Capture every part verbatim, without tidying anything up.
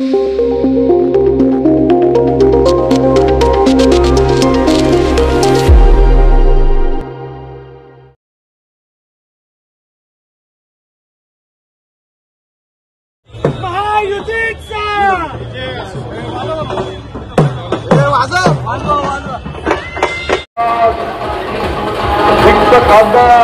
खासदार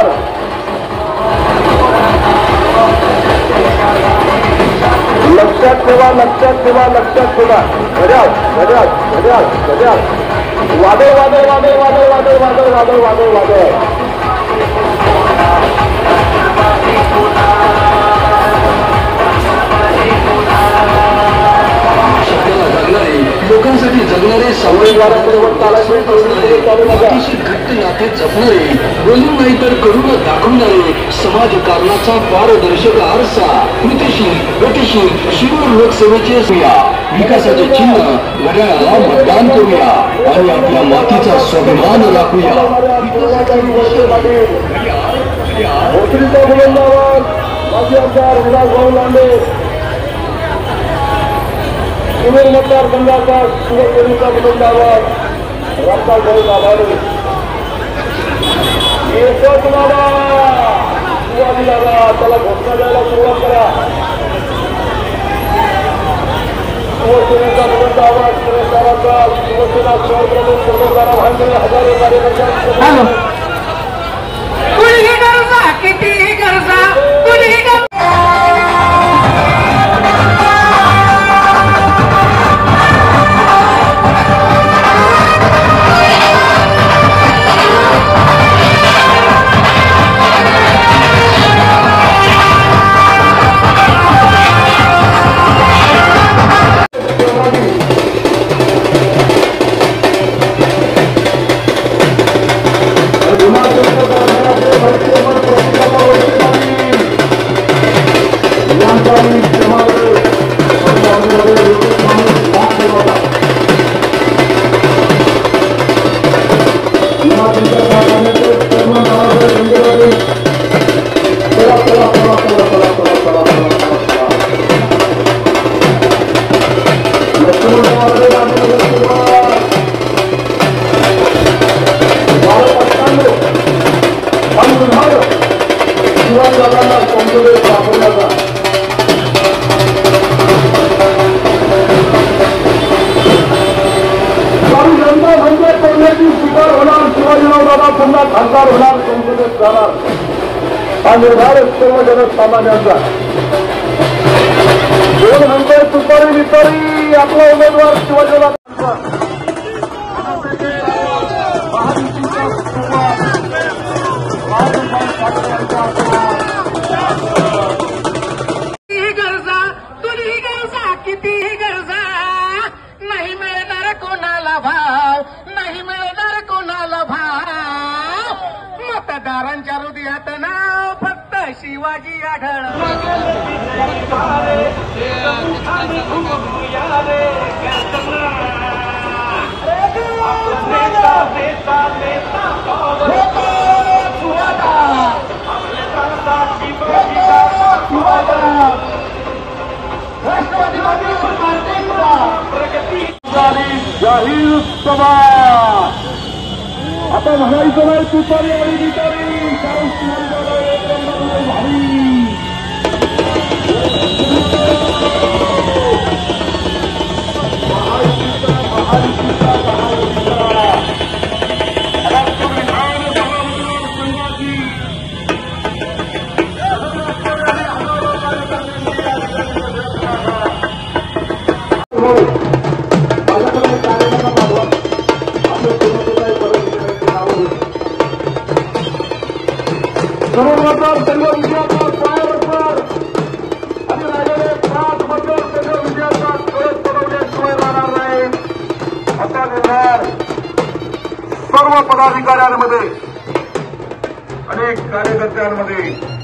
लक्षात ठेवा लक्षात ठेवा लक्षात ठेवा घड्याळ घड्याळ घड्याळ घड्याळ वादळ वादळ वादळ वादळ वादळ वादळ वादळ वादळ वादळ लोकांसाठी जगणारे अतिशय घट्ट नाते जपणारे बोलून नाही तर करून दाखवणारे समाजकारणाचा पारदर्शक आरसा कृतिशील गतिशील शिरूर लोकसेवेचे विकासाचे चिन्ह घड्याळाला मतदान करूया आणि आपल्या मातीचा स्वाभिमान राखूया. माजी आमदार विलासभाऊ लांडे शिरूर मतदारसंघाचा शिवसेनेचा उमेदवार रामदास भाऊ दाभाडे येतोच बाबा शिवाजी दादा त्याला घोषणा द्यायला सुरुवात करा. शिवसेनेचा उमेदवार शिवसेनेचा शिवसेना शहरप्रमुख उमेदवार भांडे हजारो कार्यकर्त्यांना कुणीही गरजा कितीही गरजा कुणीही खासदार होणार संसदेत जाणार हा निर्धार सर्व जनसामान्यांचा. दोन नंबर सुपारी विपारी आपला उमेदवार शिवाजीराव गरजा तुझी गरजा कितीही गरजा नाही मिळणार कोणाला भाव नाही मिळणार कोणाला भाव मतदारांच्या हृदयात नाव फक्त शिवाजी आढळ. जाहीर सभा आता म्हणायचं नाही तुतारी आणि बितारी कारण भारी सर्वप्रथम सर्व विजयाचा पायावर आणि राहिलेले पाच बद्दल सर्व विजयाचा कळस पडवल्याशिवाय राहणार नाही असा निर्धार सर्व पदाधिकाऱ्यांमध्ये आणि कार्यकर्त्यांमध्ये